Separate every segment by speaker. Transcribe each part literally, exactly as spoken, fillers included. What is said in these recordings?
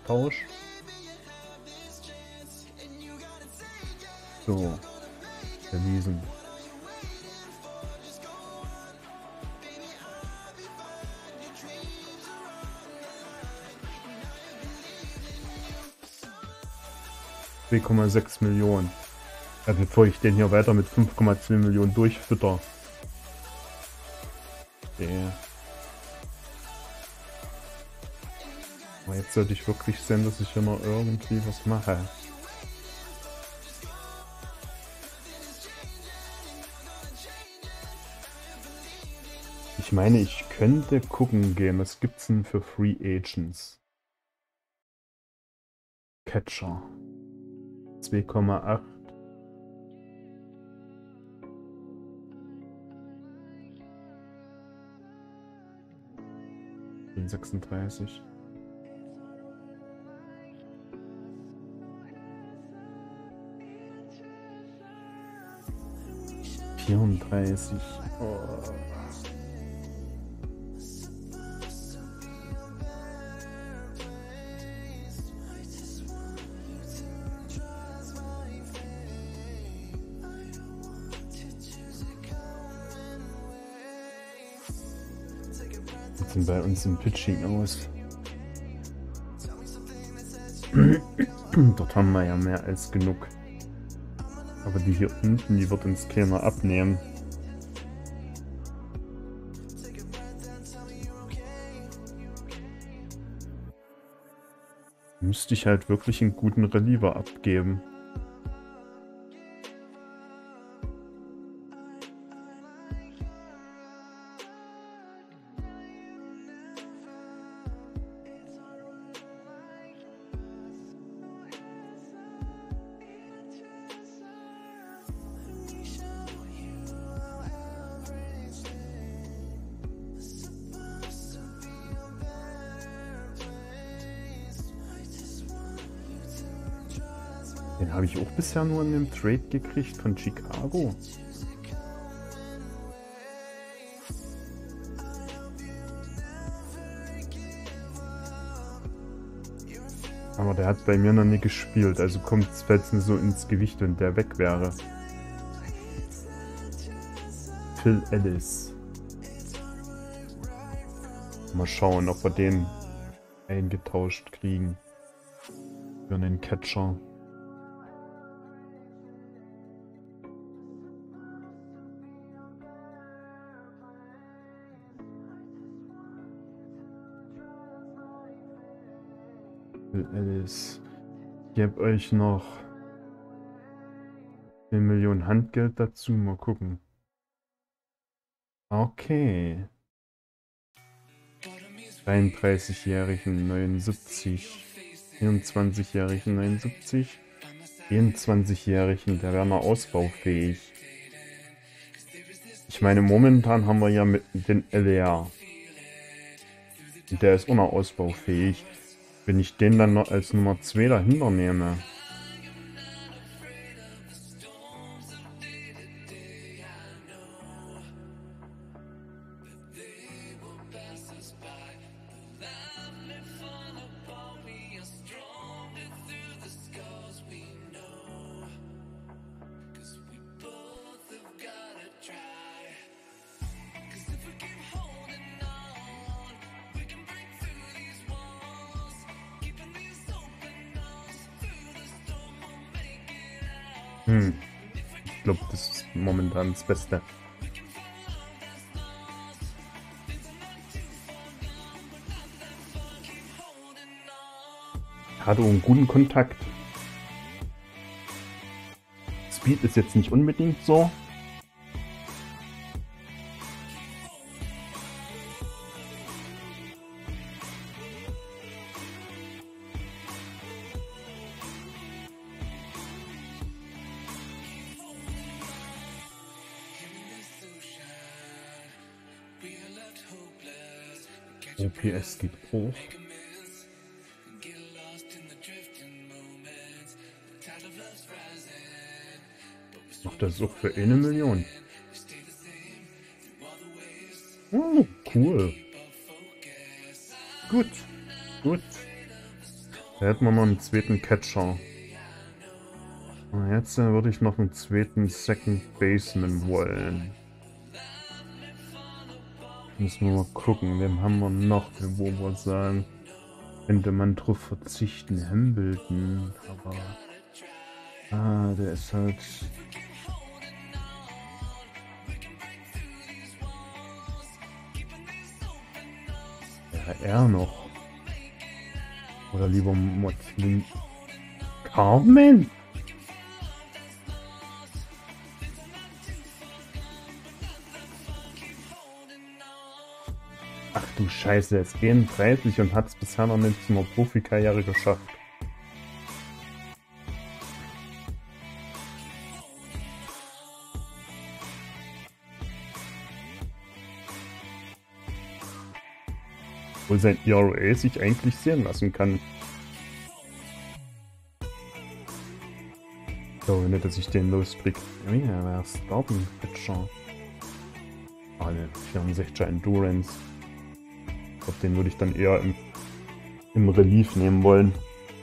Speaker 1: Tausch. So, verwiesen. zwei Komma sechs Millionen. Ja, bevor ich den hier weiter mit fünf Komma zwei Millionen durchfütter. Okay. Aber jetzt sollte ich wirklich sehen, dass ich hier noch irgendwie was mache. Ich meine, ich könnte gucken gehen, was gibt's denn für Free Agents? Catcher. zwei Komma acht. sechsunddreißig. vierunddreißig. Oh. Sieht bei uns im Pitching aus. Dort haben wir ja mehr als genug. Aber die hier unten, die wird uns keiner abnehmen. Müsste ich halt wirklich einen guten Reliever abgeben. Den habe ich auch bisher nur in dem Trade gekriegt von Chicago. Aber der hat bei mir noch nie gespielt, also kommt es fällt mir so ins Gewicht, wenn der weg wäre. Phil Ellis. Mal schauen, ob wir den eingetauscht kriegen. Für einen Catcher. Alice. Ich gebe euch noch eine Million Handgeld dazu. Mal gucken. Okay. dreiunddreißigjährigen neunundsiebzig. vierundzwanzigjährigen neunundsiebzig. vierundzwanzigjährigen, der wäre noch ausbaufähig. Ich meine, momentan haben wir ja mit den L E R. Und der ist auch noch ausbaufähig. Wenn ich den dann noch als Nummer zwei dahinter nehme. Hm. Ich glaube, das ist momentan das Beste. Hat auch einen guten Kontakt. Speed ist jetzt nicht unbedingt so. O P S geht hoch. Ach, das ist auch für eine Million. Oh, cool. Gut, gut. Da hätten wir noch einen zweiten Catcher. Und jetzt äh, würde ich noch einen zweiten Second Baseman wollen. Müssen wir mal gucken, wem haben wir noch, wo wir sagen, könnte man drauf verzichten. Hambleton, aber ah, der ist halt. Ja, er noch. Oder lieber Motlin Carmen? Ach du Scheiße, er ist einunddreißig und hat es bisher noch nicht zu einer Profikarriere geschafft. Obwohl sein E R A sich eigentlich sehen lassen kann. Ich glaube nicht, dass ich den loskriege. Oh ja, wer ist Starting Pitcher? Ah, ne, vierundsechziger Endurance. Ich glaube, den würde ich dann eher im, im Relief nehmen wollen.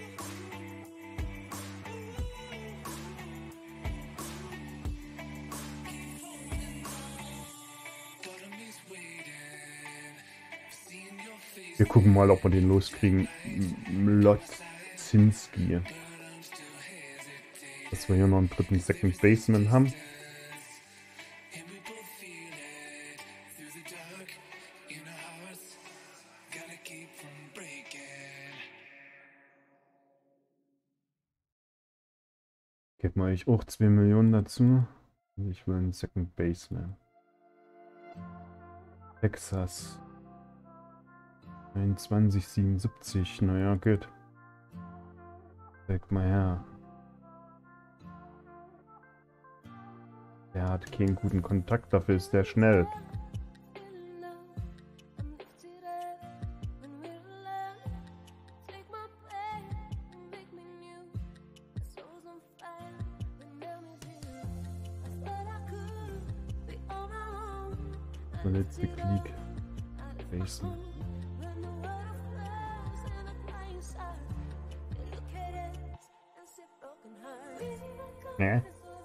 Speaker 1: Wir gucken mal, ob wir den loskriegen. Mlodzinski. Dass wir hier noch einen dritten Second Baseman haben. Gebt mal ich auch zwei Millionen dazu. Ich will einen Second Baseman. Texas. einundzwanzig siebenundsiebzig. Naja, gut. Zeig mal her. Der hat keinen guten Kontakt, dafür ist der schnell. Der letzte Klick. Baseman. Nee.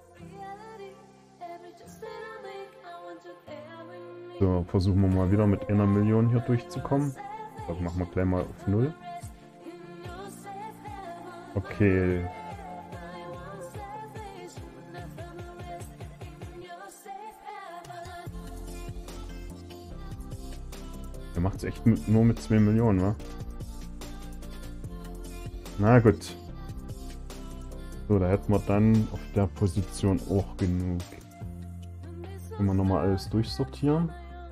Speaker 1: So, versuchen wir mal wieder mit einer Million hier durchzukommen. Das machen wir gleich mal auf null. Okay. Der macht es echt mit, nur mit zwei Millionen, wa? Na gut. So, da hätten wir dann auf der Position auch genug. Können wir nochmal alles durchsortieren.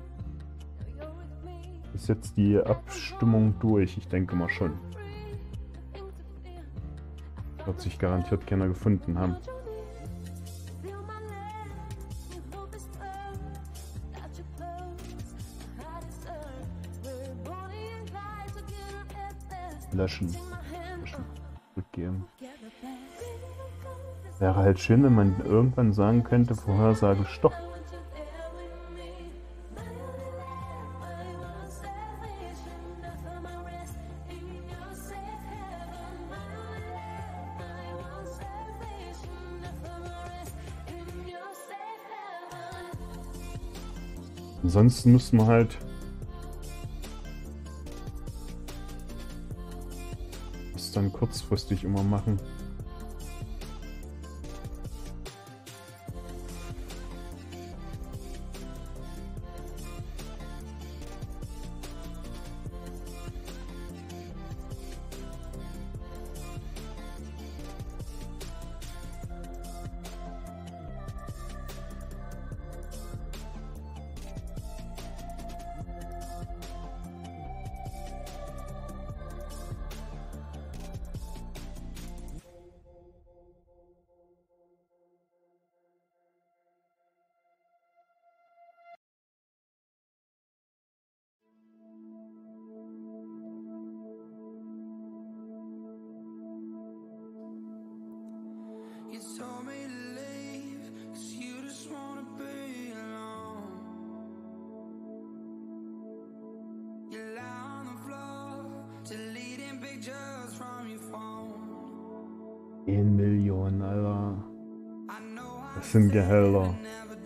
Speaker 1: Ist jetzt die Abstimmung durch? Ich denke mal schon. Wird sich garantiert keiner gefunden haben. Löschen. Löschen. Rückgeben. Wäre halt schön, wenn man irgendwann sagen könnte, Vorhersage Stopp. Ansonsten müssten wir halt das dann kurzfristig immer machen.
Speaker 2: Deleting pictures from your phone.
Speaker 1: zehn Millionen, Alter. Das sind Gehälter.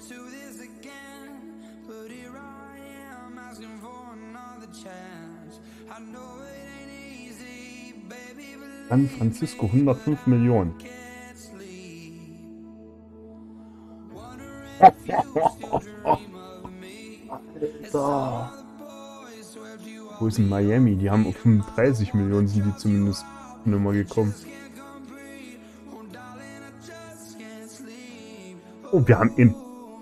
Speaker 1: San Francisco hundertfünf Millionen. Alter. Wo ist denn Miami? Die haben auf fünfunddreißig Millionen, sind die zumindest nicht mal gekommen. Oh, wir haben im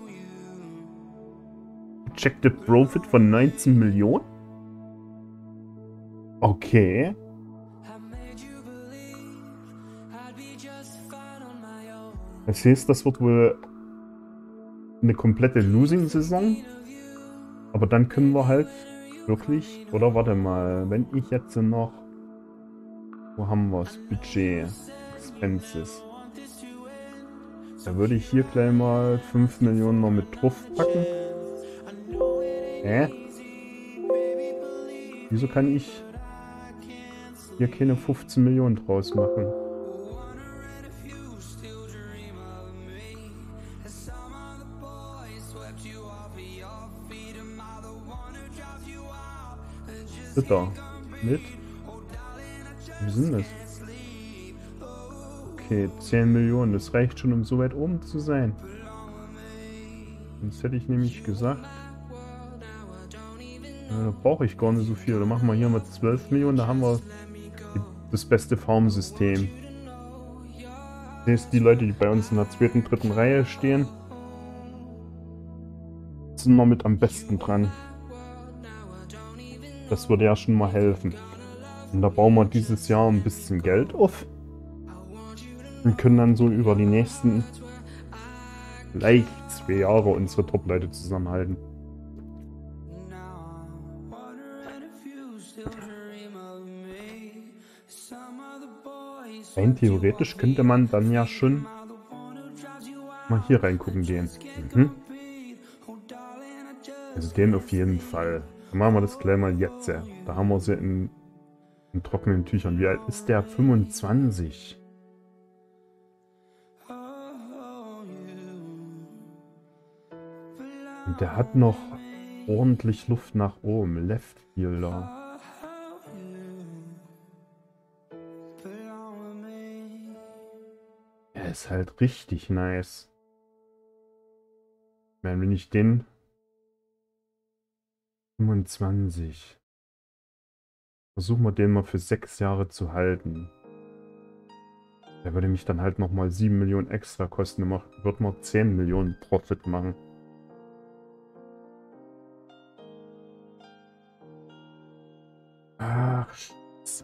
Speaker 1: Projected Profit von neunzehn Millionen? Okay. Das heißt, das wird wohl eine komplette Losing-Saison. Aber dann können wir halt wirklich... Oder warte mal, wenn ich jetzt noch... Wo haben wir es? Budget. Expenses. Da würde ich hier gleich mal fünf Millionen noch mit drauf packen. Hä? Wieso kann ich hier keine fünfzehn Millionen draus machen? Bitter. Mit? Wie sind das? Okay, zehn Millionen. Das reicht schon, um so weit oben zu sein. Sonst hätte ich nämlich gesagt, ja, da brauche ich gar nicht so viel. Da machen wir hier mal zwölf Millionen. Da haben wir die, das beste Farmsystem. Das heißt, die Leute, die bei uns in der zweiten, dritten Reihe stehen, sind noch mit am besten dran. Das würde ja schon mal helfen. Und da bauen wir dieses Jahr ein bisschen Geld auf. Und können dann so über die nächsten vielleicht zwei Jahre unsere Top-Leute zusammenhalten. Rein theoretisch könnte man dann ja schon mal hier reingucken gehen. Mhm. Also den auf jeden Fall. Dann machen wir das gleich mal jetzt. Da haben wir sie in, in trockenen Tüchern. Wie alt ist der? fünfundzwanzig. Und der hat noch ordentlich Luft nach oben. Left Fielder. Er ist halt richtig nice. Ich meine, wenn ich den fünfundzwanzig. Versuchen wir den mal für sechs Jahre zu halten. Der würde mich dann halt nochmal sieben Millionen extra kosten. Dann wird man zehn Millionen Profit machen. Ach, Scheiße.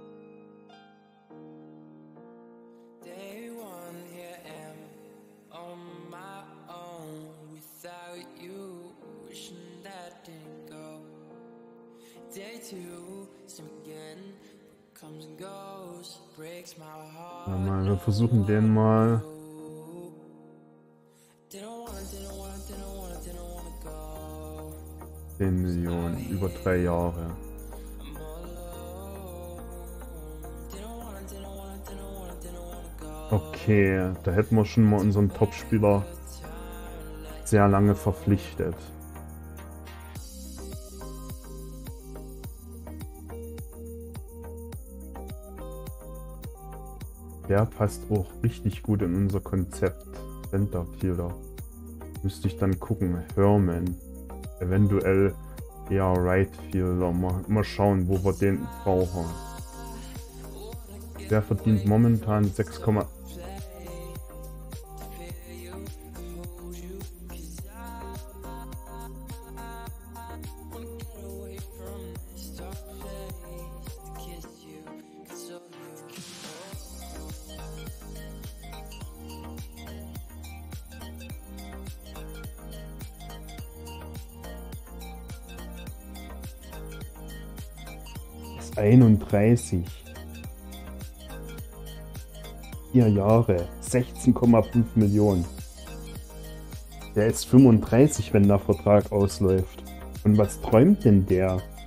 Speaker 1: Ja, mal, wir versuchen den mal. zehn Millionen, über drei Jahre. Okay, da hätten wir schon mal unseren Topspieler sehr lange verpflichtet. Der passt auch richtig gut in unser Konzept. Centerfielder. Müsste ich dann gucken. Herman. Eventuell eher Right Fielder. Mal, mal schauen, wo wir den brauchen. Der verdient momentan sechs Komma fünf. einunddreißig. Vier Jahre. sechzehn Komma fünf Millionen. Der ist fünfunddreißig, wenn der Vertrag ausläuft. Und was träumt denn der?